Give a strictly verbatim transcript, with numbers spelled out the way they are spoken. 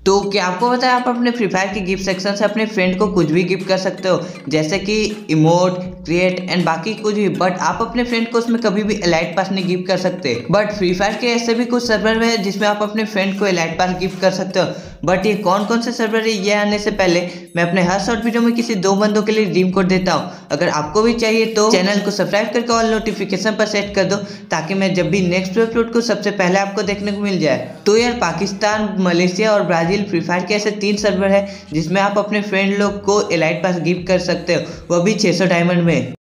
तो क्या आपको पता है आप अपने फ्री फायर के गिफ्ट सेक्शन से अपने फ्रेंड को कुछ भी गिफ्ट कर सकते हो, जैसे कि इमोट, क्रिएट एंड बाकी कुछ भी। बट आप अपने फ्रेंड को उसमें कभी भी एलाइट पास नहीं गिफ्ट कर सकते। बट फ्री फायर के ऐसे भी कुछ सर्वर है जिसमें आप अपने फ्रेंड को एलाइट पास गिफ्ट कर सकते हो। बट ये कौन कौन से सर्वर है ये आने से पहले मैं अपने हर शॉर्ट वीडियो में किसी दो बंदों के लिए रिडीम कोड देता हूँ। अगर आपको भी चाहिए तो चैनल को सब्सक्राइब करके ऑल नोटिफिकेशन पर सेट कर दो, ताकि मैं जब भी नेक्स्ट अपलोड को सबसे पहले आपको देखने को मिल जाए। तो यार पाकिस्तान, मलेशिया और ब्राजील फ्री फायर के ऐसे तीन सर्वर है जिसमें आप अपने फ्रेंड लोग को एलाइट पास गिफ्ट कर सकते हो, वो भी छह सौ डायमंड में।